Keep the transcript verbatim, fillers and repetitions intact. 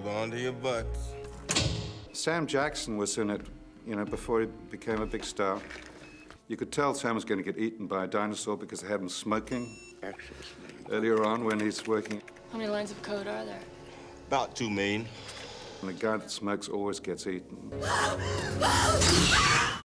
Hold on to your butts. Sam Jackson was in it, you know, before he became a big star. You could tell Sam was going to get eaten by a dinosaur because they had him smoking earlier on when he's working. How many lines of code are there? About two million. And the guy that smokes always gets eaten.